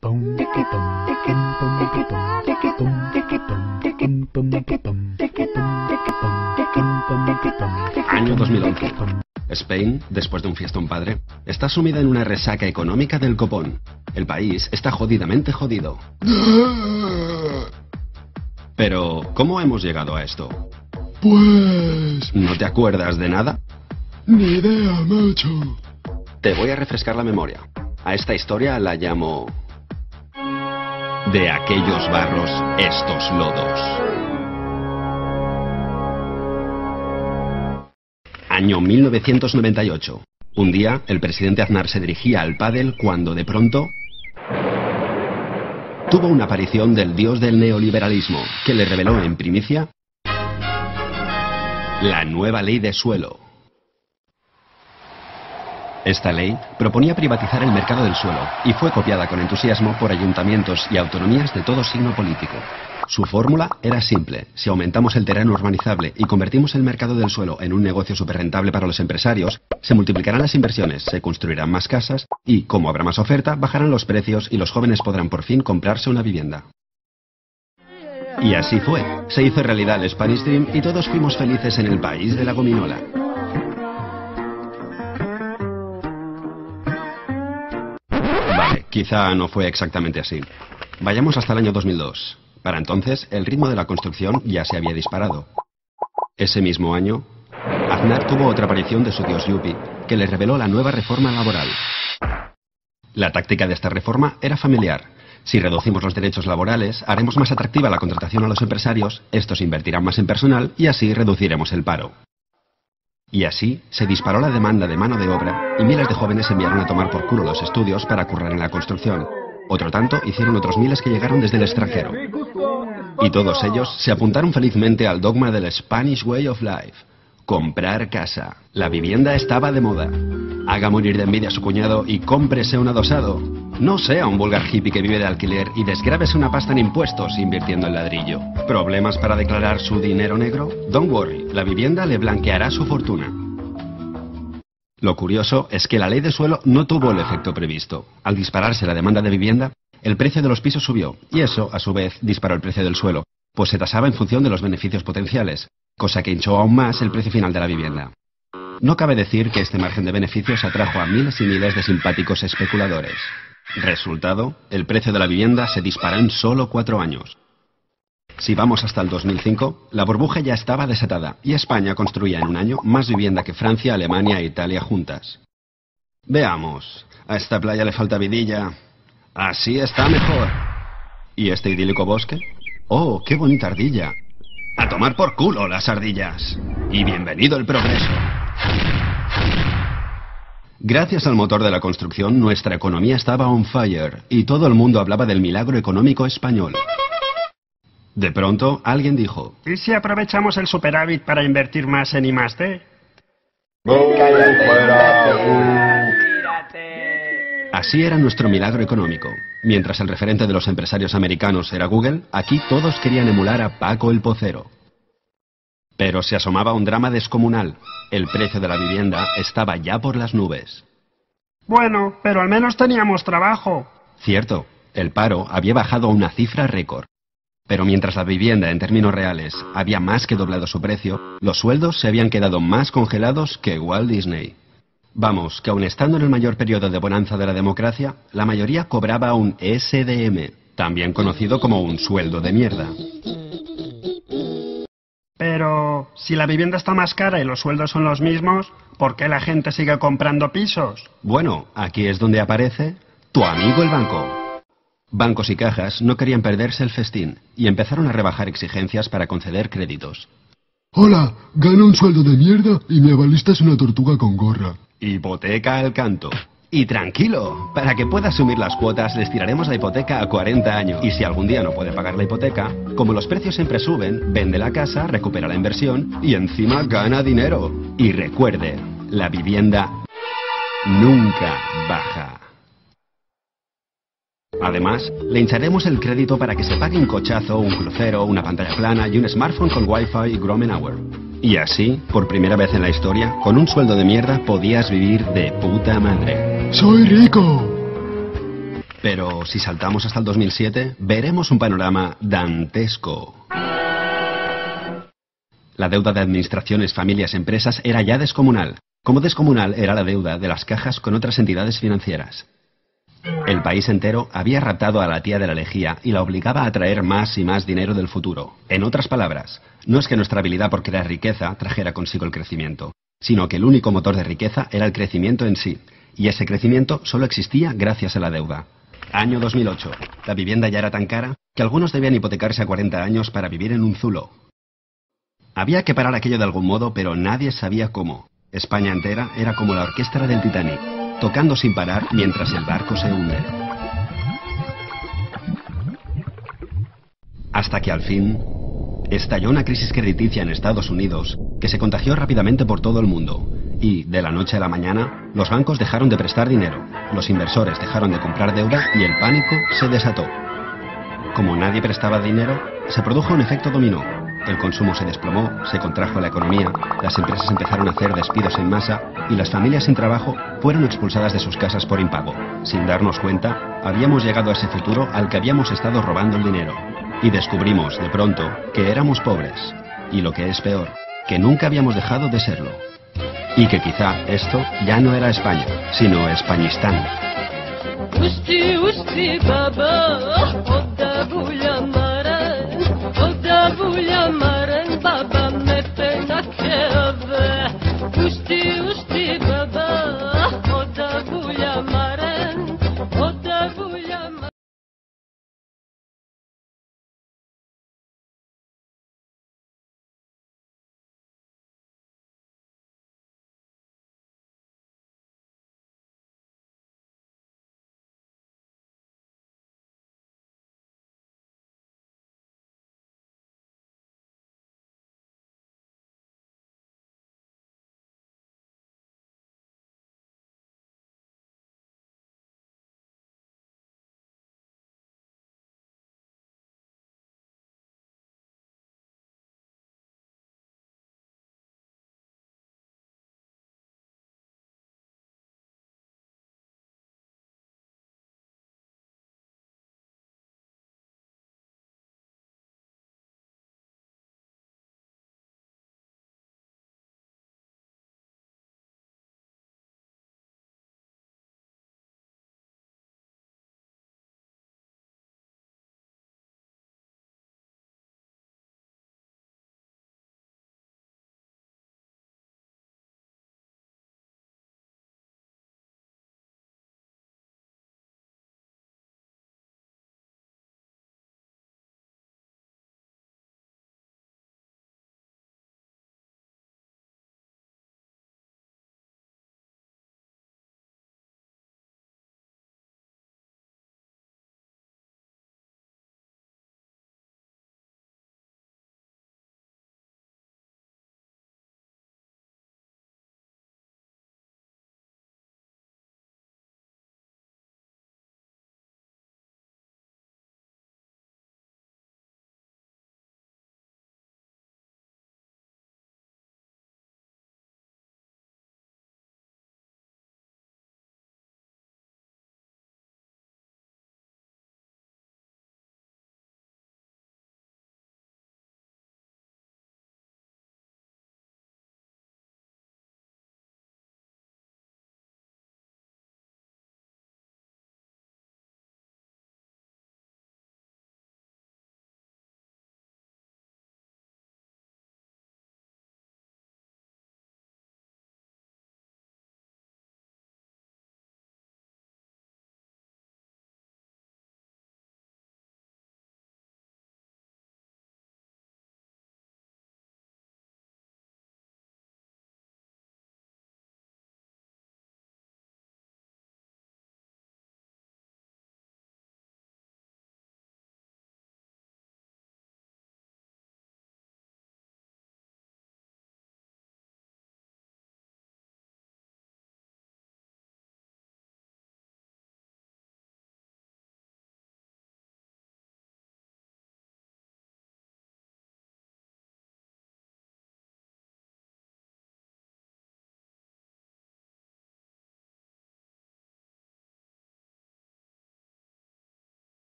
Año 2011. Spain, después de un fiestón padre, está sumida en una resaca económica del copón. El país está jodidamente jodido. Pero, ¿cómo hemos llegado a esto? Pues... ¿No te acuerdas de nada? Ni idea, macho. Te voy a refrescar la memoria. A esta historia la llamo... De aquellos barros, estos lodos. Año 1998. Un día, el presidente Aznar se dirigía al pádel cuando, de pronto, tuvo una aparición del dios del neoliberalismo, que le reveló en primicia la nueva ley de suelo. Esta ley proponía privatizar el mercado del suelo y fue copiada con entusiasmo por ayuntamientos y autonomías de todo signo político. Su fórmula era simple: si aumentamos el terreno urbanizable y convertimos el mercado del suelo en un negocio superrentable para los empresarios, se multiplicarán las inversiones, se construirán más casas y, como habrá más oferta, bajarán los precios y los jóvenes podrán por fin comprarse una vivienda. Y así fue. Se hizo realidad el Spanish Dream y todos fuimos felices en el país de la gominola. Vale, quizá no fue exactamente así. Vayamos hasta el año 2002. Para entonces, el ritmo de la construcción ya se había disparado. Ese mismo año, Aznar tuvo otra aparición de su dios Yuppie, que le reveló la nueva reforma laboral. La táctica de esta reforma era familiar. Si reducimos los derechos laborales, haremos más atractiva la contratación a los empresarios, estos invertirán más en personal y así reduciremos el paro. Y así se disparó la demanda de mano de obra y miles de jóvenes se enviaron a tomar por culo los estudios para currar en la construcción. Otro tanto hicieron otros miles que llegaron desde el extranjero. Y todos ellos se apuntaron felizmente al dogma del Spanish Way of Life: comprar casa. La vivienda estaba de moda. Haga morir de envidia a su cuñado y cómprese un adosado. No sea un vulgar hippie que vive de alquiler y desgrábese una pasta en impuestos invirtiendo en ladrillo. ¿Problemas para declarar su dinero negro? Don't worry, la vivienda le blanqueará su fortuna. Lo curioso es que la ley de suelo no tuvo el efecto previsto. Al dispararse la demanda de vivienda, el precio de los pisos subió, y eso, a su vez, disparó el precio del suelo, pues se tasaba en función de los beneficios potenciales, cosa que hinchó aún más el precio final de la vivienda. No cabe decir que este margen de beneficios atrajo a miles y miles de simpáticos especuladores. Resultado, el precio de la vivienda se disparó en solo 4 años. Si vamos hasta el 2005, la burbuja ya estaba desatada y España construía en un año más vivienda que Francia, Alemania e Italia juntas. Veamos, a esta playa le falta vidilla. Así está mejor. ¿Y este idílico bosque? ¡Oh, qué bonita ardilla! ¡A tomar por culo las ardillas! Y bienvenido el progreso. Gracias al motor de la construcción, nuestra economía estaba on fire y todo el mundo hablaba del milagro económico español. De pronto, alguien dijo: ¿y si aprovechamos el superávit para invertir más en I+D? Así era nuestro milagro económico. Mientras el referente de los empresarios americanos era Google, aquí todos querían emular a Paco el Pocero. Pero se asomaba un drama descomunal. El precio de la vivienda estaba ya por las nubes. Bueno, pero al menos teníamos trabajo. Cierto, el paro había bajado a una cifra récord. Pero mientras la vivienda en términos reales había más que doblado su precio, los sueldos se habían quedado más congelados que Walt Disney. Vamos, que aun estando en el mayor periodo de bonanza de la democracia, la mayoría cobraba un SDM, también conocido como un sueldo de mierda. Pero, si la vivienda está más cara y los sueldos son los mismos, ¿por qué la gente sigue comprando pisos? Bueno, aquí es donde aparece tu amigo el banco. Bancos y cajas no querían perderse el festín y empezaron a rebajar exigencias para conceder créditos. Hola, gano un sueldo de mierda y mi avalista es una tortuga con gorra. Hipoteca al canto. Y tranquilo, para que pueda asumir las cuotas les tiraremos la hipoteca a 40 años. Y si algún día no puede pagar la hipoteca, como los precios siempre suben, vende la casa, recupera la inversión y encima gana dinero. Y recuerde, la vivienda nunca baja. Además, le hincharemos el crédito para que se pague un cochazo, un crucero, una pantalla plana y un smartphone con Wi-Fi y Grommen Hour. Y así, por primera vez en la historia, con un sueldo de mierda podías vivir de puta madre. ¡Soy rico! Pero si saltamos hasta el 2007, veremos un panorama dantesco. La deuda de administraciones, familias, empresas era ya descomunal. Como descomunal era la deuda de las cajas con otras entidades financieras. El país entero había raptado a la tía de la lejía y la obligaba a traer más y más dinero del futuro. En otras palabras, no es que nuestra habilidad por crear riqueza trajera consigo el crecimiento, sino que el único motor de riqueza era el crecimiento en sí, y ese crecimiento solo existía gracias a la deuda. Año 2008. La vivienda ya era tan cara que algunos debían hipotecarse a 40 años para vivir en un zulo. Había que parar aquello de algún modo, pero nadie sabía cómo. España entera era como la orquesta del Titanic, tocando sin parar mientras el barco se hunde. Hasta que al fin estalló una crisis crediticia en Estados Unidos que se contagió rápidamente por todo el mundo. Y, de la noche a la mañana, los bancos dejaron de prestar dinero, los inversores dejaron de comprar deuda y el pánico se desató. Como nadie prestaba dinero, se produjo un efecto dominó. El consumo se desplomó, se contrajo la economía, las empresas empezaron a hacer despidos en masa y las familias sin trabajo fueron expulsadas de sus casas por impago. Sin darnos cuenta, habíamos llegado a ese futuro al que habíamos estado robando el dinero. Y descubrimos, de pronto, que éramos pobres. Y lo que es peor, que nunca habíamos dejado de serlo. Y que quizá esto ya no era España, sino Españistán. Baba,